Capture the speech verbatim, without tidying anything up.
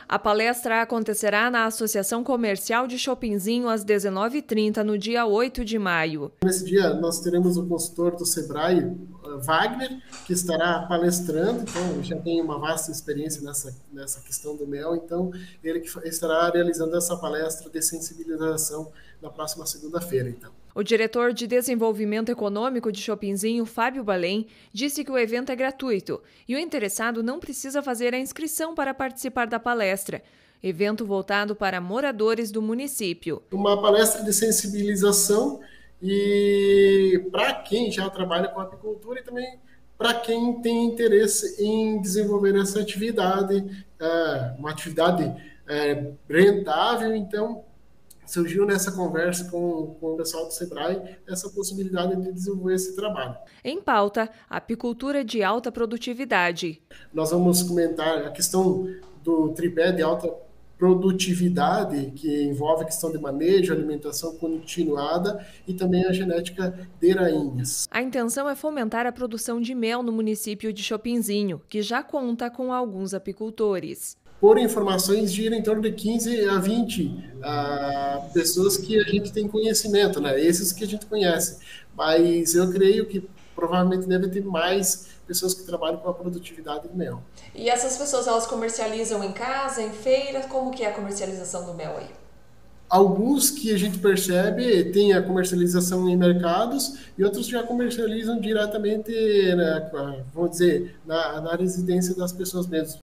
A palestra acontecerá na Associação Comercial de Chopinzinho às dezenove e trinta, no dia oito de maio. Nesse dia nós teremos o consultor do Sebrae, Wagner, que estará palestrando, então já tem uma vasta experiência nessa, nessa questão do mel, então ele que estará realizando essa palestra de sensibilização na próxima segunda-feira, então. O diretor de Desenvolvimento Econômico de Chopinzinho, Fábio Balém, disse que o evento é gratuito e o interessado não precisa fazer a inscrição para participar da palestra. Evento voltado para moradores do município. Uma palestra de sensibilização e para quem já trabalha com apicultura e também para quem tem interesse em desenvolver essa atividade, uma atividade rentável, então surgiu nessa conversa com, com o pessoal do Sebrae essa possibilidade de desenvolver esse trabalho. Em pauta, apicultura de alta produtividade. Nós vamos comentar a questão do tripé de alta produtividade, que envolve a questão de manejo, alimentação continuada e também a genética de rainhas. A intenção é fomentar a produção de mel no município de Chopinzinho, que já conta com alguns apicultores. Por informações, gira em torno de quinze a vinte uh, pessoas que a gente tem conhecimento, né? Esses que a gente conhece. Mas eu creio que provavelmente deve ter mais pessoas que trabalham com a produtividade do mel. E essas pessoas, elas comercializam em casa, em feiras? Como que é a comercialização do mel aí? Alguns que a gente percebe tem a comercialização em mercados e outros já comercializam diretamente, né, vamos dizer, na, na residência das pessoas mesmo.